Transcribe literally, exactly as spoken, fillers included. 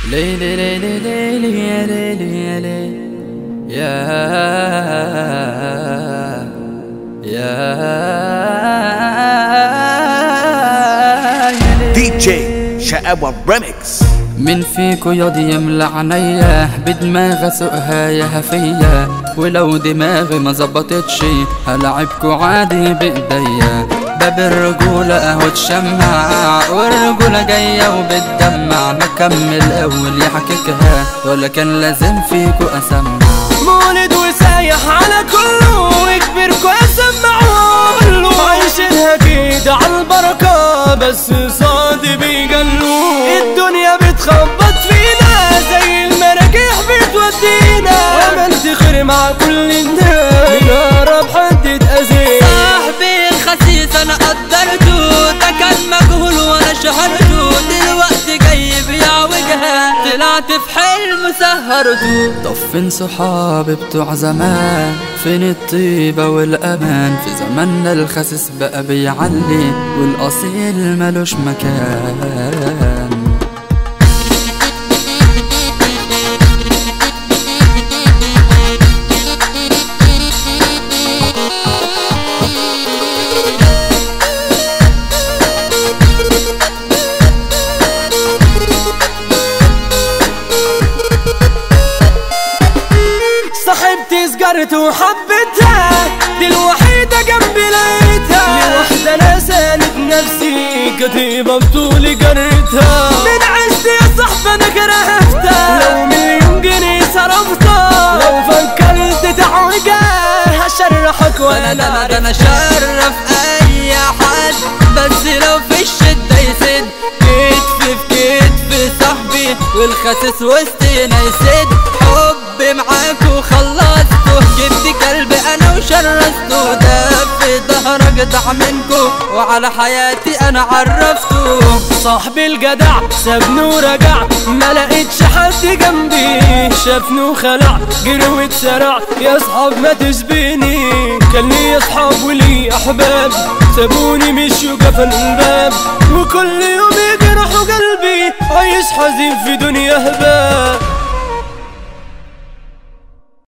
ليلي ليلي ليلي يا ليلي يا ليلي يا يا دي جي شقاوة ريميكس. من فيكو ياض يملى عينيا بدماغ اسوقها يا هفية، ولو دماغي ما زبطتش هلعبكو عادي بايديا. باب الرجولة اهو اتشمع والرجولة جاية وبتدمع، مكمل اول يحكيكها ولا كان لازم فيكو اسمع. مولد وسايح على كله وكبركو اسمعوا له، عايشينها كده عالبركة بس صادي بيجلوا. الدنيا بتخبط فينا زي المراجيح بتودينا، عملت خير مع كل الناس من اقرب حد اتأذينا. صاحبي الخسيس انا قدرته، ده كان مجهول وانا شهرته، دلوقتي جاي بيعوجها طلعت في حلم سهرته. طب فين صحابي بتوع زمان، فين الطيبة والامان؟ في زماننا الخسيس بقى بيعلي والاصيل ملوش مكان. صاحبتي سجرت وحبتها، دي الوحيدة جنبي لقيتها، لوحدة انا ساند نفسي كتيبة بطولي جريتها. من عشت يا صاحبي انا كرهتها، لو مليون جنيه صرفتها، لو فكرت تعوجها هشرحك وانا وانا ده انا شرف اي حد، بس لو في الشدة يسد كتف في كتف صاحبي والخسيس وسطينا يسد. حبي معاكو خلصته، جبت قلبي انا وشرسته، ده في ظهرك جدع منكو وعلى حياتي انا عرفته. صاحبي الجدع سابني ورجع، ما لقيتش حد جنبي، شافني وخلع جري واتسرع. يا اصحاب ما تسبيني، كان لي اصحاب ولي احباب، سابوني مشيوا قفلوا الباب، وكل يوم يجرحوا قلبي عايش حزين في دنيا هباب.